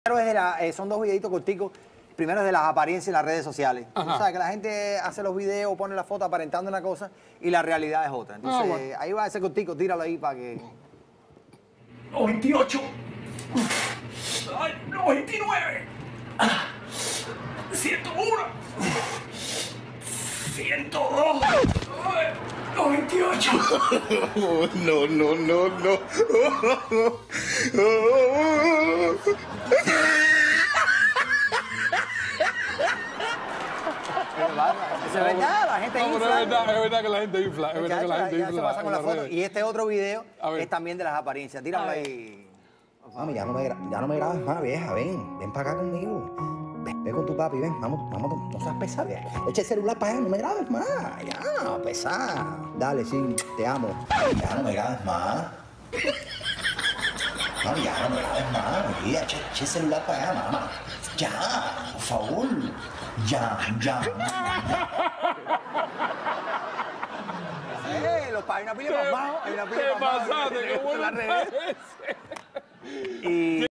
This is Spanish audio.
Son dos videitos corticos. Primero es de las apariencias en las redes sociales. Tú sabes que la gente hace los videos, pone la foto aparentando una cosa y la realidad es otra. Entonces, ahí va ese cortico, tíralo ahí para que... 98. Ay, 99. 101. 102. 98. No, no, no, no. Eso es verdad, la gente infla. Es verdad que la gente infla. Es verdad que la gente Ya se infla. pasa con la en las foto. redes. Y este otro video es también de las apariencias. Tíralo ahí. Mami, ya no me grabes más, vieja. Ven para acá conmigo. Ven con tu papi, ven. Vamos, no seas pesada, vieja. Echa el celular para allá, no me grabes más. Ya, pesada. Dale, sí, te amo. Ya no me grabes más. Mami, ya no me grabes más. Mira, echa el celular para allá, mamá. Ya, por favor. Ya. Hay una pila de mamá. Hay una pila de mamá. ¿Qué pasaste? ¿Qué bueno parece?